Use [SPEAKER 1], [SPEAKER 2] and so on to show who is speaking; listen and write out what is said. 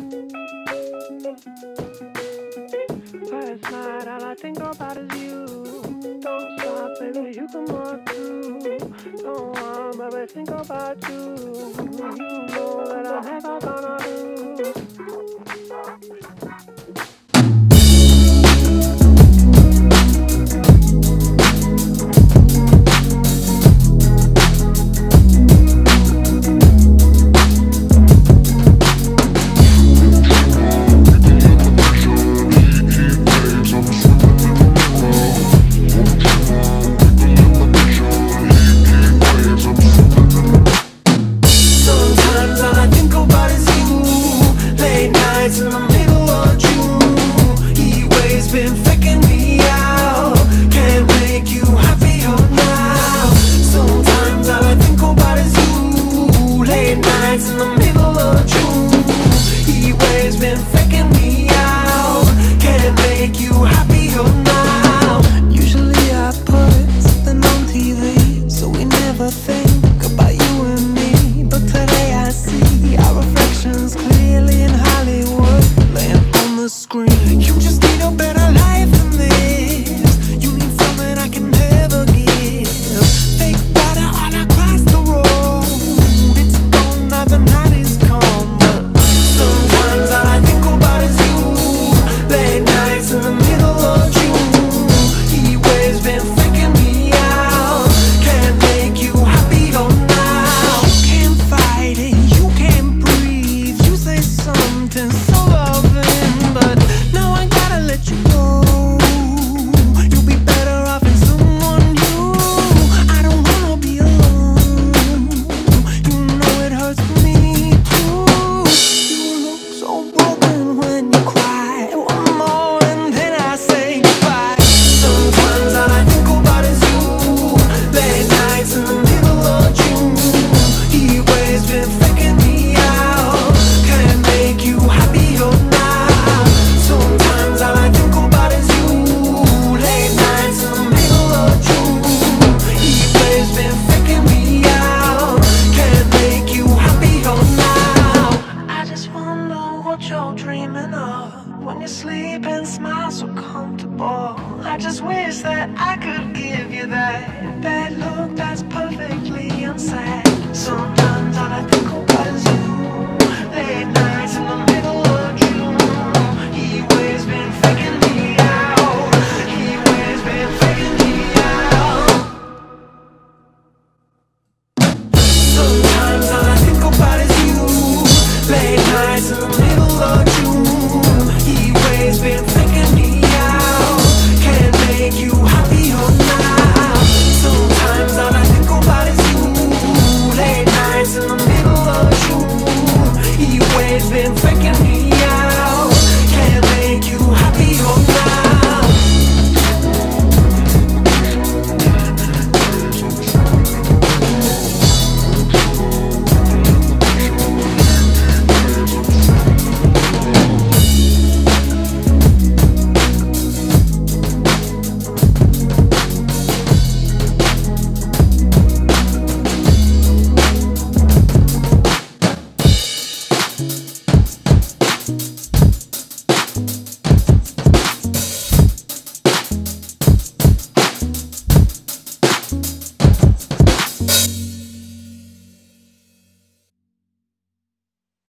[SPEAKER 1] Last night, all I think about is you. Don't stop, baby, you can walk too. Don't want, baby, think about you. You know that I'm never gonna lose. In the middle of June, heat waves been faking me out. Can't make you happier now. Sometimes all I think about is you. Late nights in the middle of June, heat waves been faking me out. Can't make you happier now. Usually I put something on TV, so we never think about you and me. But today I see our reflections clearly in Hollywood, laying on the screen. You just need a better life than this. You need something I can never give. Fake water all across the road. It's gone now, the night is come. But sometimes all I think about is you. Late nights in the middle of June, heat waves been freaking me out. Can't make you happier now. You can't fight it, you can't breathe. You say something so loving, but now I gotta let you go. You'll be better off in someone new. I don't wanna be alone. You know it hurts me too. You look so broken when you cry. One more and then I say goodbye. Sometimes all I think about is you. Late nights in the middle of June, heat waves been faking me out. Can't make you happier now. Sometimes all I think about is you. Late nights in the middle of June, heat waves been faking me out. Can't make you happier now. I just wonder what you're dreaming of when you sleep and smile so comfortable. I just wish that I could give you that bad look that's perfectly unsaid. Sometimes all I think about is you.